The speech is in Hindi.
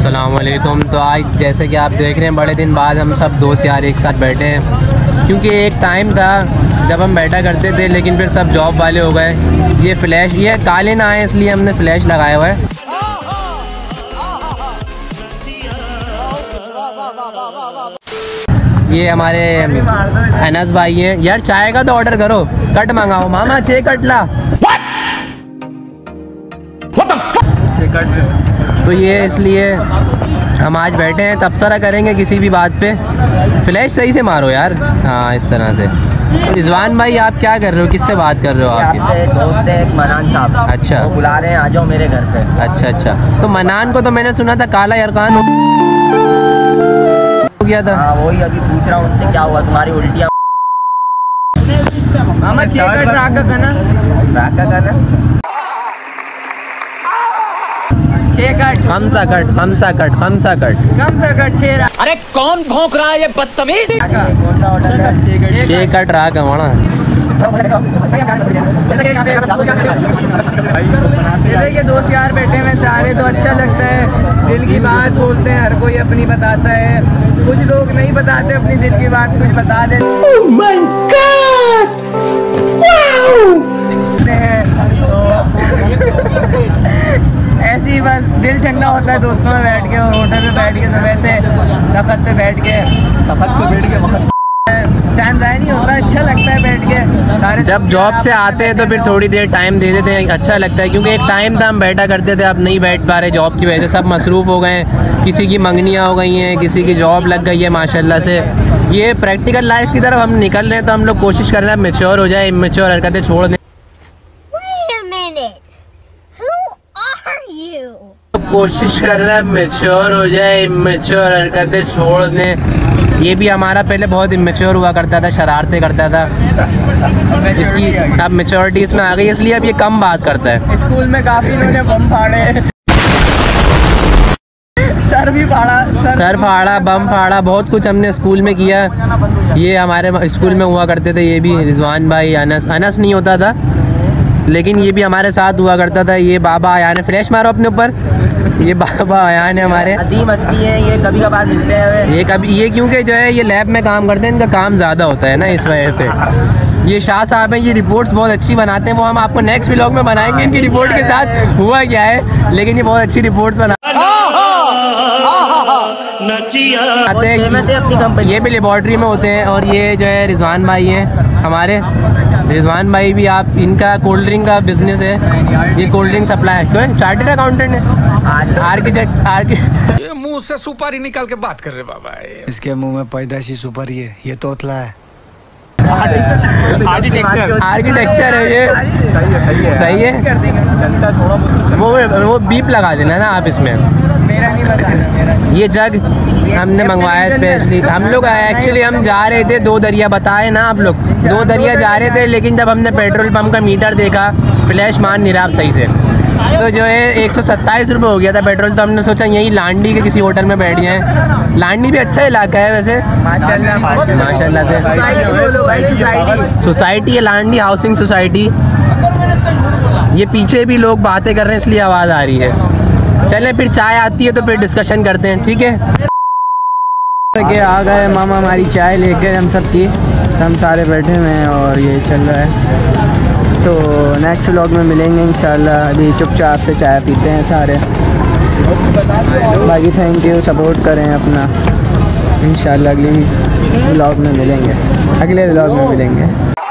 अस्सलाम वालेकुम। तो आज जैसे कि आप देख रहे हैं बड़े दिन बाद हम सब दोस्त यार एक साथ बैठे हैं, क्योंकि एक टाइम था जब हम बैठा करते थे लेकिन फिर सब जॉब वाले हो गए। ये फ्लैश ये काले ना आए इसलिए हमने फ्लैश लगाया हुआ है। ये हमारे अनस भाई हैं। यार चाय का तो ऑर्डर करो, कट मंगाओ मामा, 6 कट ला। तो ये इसलिए हम आज बैठे हैं, तबसरा करेंगे किसी भी बात पे। फ्लैश सही से मारो यार, हाँ इस तरह से। रिजवान भाई आप क्या कर रहे हो, किससे बात कर रहे हो? आपके दोस्त है एक मनान साहब। अच्छा, वो बुला रहे हैं, आ जाओ मेरे घर पे। अच्छा अच्छा। तो मनान को तो मैंने सुना था काला यरकान हो गया था। हाँ वही अभी पूछ रहा हूँ उनसे क्या हुआ, तुम्हारी उल्टियाँ। मामा 6 कट राका करना, राका करना। 6 कट, हमसा कट, हमसा कट, हमसा कट, हमसा कट 6। अरे कौन भौंक रहा है ये बदतमीज? कौन सा ऑर्डर है? 6 कट राका माना। जैसे कि दोस्त यार बैठे में सारे, तो अच्छा लगता है। दिल की बात बोलते हैं, हर कोई अपनी बताता है। कुछ लोग नहीं बताते अपनी दिल की बात, कुछ बता देते हैं। ऐसे ही बस दिल ठंडा होता है दोस्तों में बैठ के, और होटल में बैठ के, तो वैसे तख्त पे बैठ के टाइम ज़ाया नहीं होता, अच्छा लगता है बैठ के सारे। जब जॉब से आते हैं तो फिर थोड़ी देर टाइम दे देते हैं, अच्छा लगता है। क्योंकि एक टाइम था हम बैठा करते थे, अब नहीं बैठ पा रहे जॉब की वजह से। सब मसरूफ़ हो गए हैं, किसी की मंगनियाँ हो गई हैं, किसी की जॉब लग गई है माशाल्लाह से। ये प्रैक्टिकल लाइफ की तरफ हम निकल रहे हैं, तो हम लोग कोशिश कर रहे हैं मैच्योर हो जाए, इमेच्योर हरकतें छोड़ दें। कोशिश कर रहे हैं मैच्योर हो जाए, इमेच्योर हरकतें छोड़ दें। ये भी हमारा पहले बहुत इमेच्योर हुआ करता था, शरारतें करता था। इसकी अब मैच्योरिटी इसमें आ गई, इसलिए अब ये कम बात करता है। स्कूल में काफ़ी इन्होंने बम फाड़े, सर भी फाड़ा, सर फाड़ा, बम फाड़ा, बहुत कुछ हमने स्कूल में किया। ये हमारे स्कूल में हुआ करते थे, ये भी रिजवान भाई, अनस नहीं होता था लेकिन ये भी हमारे साथ हुआ करता था। ये बाबा आया ने, फ्लैश मारो अपने ऊपर। ये बाबा आया ने हमारे मस्ती है, ये कभी कभार मिलते हैं। ये क्योंकि जो है ये लैब में काम करते हैं, इनका काम ज़्यादा होता है ना, इस वजह से। ये शाह साहब हैं, ये रिपोर्ट्स बहुत अच्छी बनाते हैं। वो हम आपको नेक्स्ट व्लॉग में बनाएंगे इनकी रिपोर्ट के साथ हुआ क्या है, लेकिन ये बहुत अच्छी रिपोर्ट्स बनाते हैं। ये भी लेबॉर्ट्री में होते हैं। और ये जो है रिजवान भाई हैं हमारे। रिजवान भाई भी आप, इनका कोल्ड ड्रिंक का बिजनेस है, ये कोल्ड ड्रिंक सप्लाई क्यों है, चार्टर्ड अकाउंटेंट है, आर्किटेक्ट। ये मुंह से सुपारी निकाल के बात कर रहे बाबा। इसके मुंह में पैदाशी सुपारी है, ये तोतला है। आर्किटेक्चर है ये, सही है। वो बीप लगा देना ना आप इसमें। ये जग हमने मंगवाया स्पेशली। हम लोग एक्चुअली हम जा रहे थे 2 दरिया, बताए ना आप लोग, 2 दरिया जा रहे थे, लेकिन जब हमने पेट्रोल पंप का मीटर देखा फ्लैश मान नहीं रहा सही से, तो जो है 127 रुपये हो गया था पेट्रोल। तो हमने सोचा यहीं लांडी के किसी होटल में बैठ जाएँ। लांडी भी अच्छा इलाका है वैसे माशाल्लाह से। सोसाइटी है लांडी हाउसिंग सोसाइटी। ये पीछे भी लोग बातें कर रहे हैं इसलिए आवाज़ आ रही है। चलें फिर चाय आती है तो फिर डिस्कशन करते हैं, ठीक है। कि आ गए मामा हमारी चाय लेकर, हम सब की, हम सारे बैठे हुए हैं और ये चल रहा है। तो नेक्स्ट व्लॉग में मिलेंगे इंशाल्लाह। अभी चुपचाप से चाय पीते हैं सारे। बाकी थैंक यू, सपोर्ट करें अपना। इंशाल्लाह अगले व्लॉग में मिलेंगे, अगले व्लॉग में मिलेंगे।